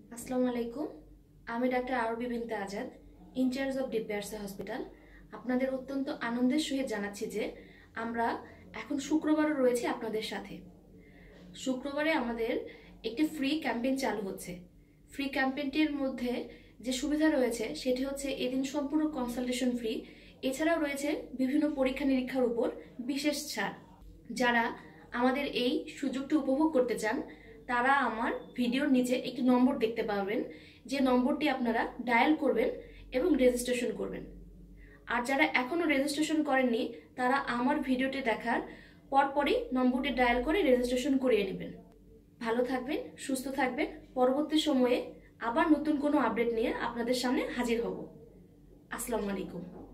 আসসালামু আলাইকুম। আমি doctor Arbi Binte Azad, in-charge of DPRC hospital. আপনাদের অত্যন্ত আনন্দের সহিত জানাচ্ছি যে আমরা এখন শুক্রবারও রয়েছি আপনাদের সাথে। শুক্রবারে আমাদের একটি ফ্রি ক্যাম্পেইন চালু হচ্ছে। ফ্রি ক্যাম্পেইনটির মধ্যে যে সুবিধা রয়েছে সেটি হচ্ছে এদিন সম্পূর্ণ কনসালটেশন ফ্রি। এছাড়াও রয়েছে বিভিন্ন পরীক্ষা নিরীক্ষার উপর বিশেষ ছাড়। যারা আমাদের এই সুযোগটি উপভোগ করতে চান তারা আমার ভিডিওর নিচে একটি নম্বর দেখতে পাবেন, যে নম্বরটি আপনারা ডায়াল করবেন এবং রেজিস্ট্রেশন করবেন। আর যারা এখনো রেজিস্ট্রেশন করেননি তারা আমার ভিডিওটি দেখার পরপরই নম্বরটি ডায়াল করে রেজিস্ট্রেশন করিয়ে নেবেন। ভালো থাকবেন, সুস্থ থাকবেন। পরবর্তী সময়ে আবার নতুন কোনো আপডেট নিয়ে আপনাদের সামনে হাজির হব। আসসালামু আলাইকুম।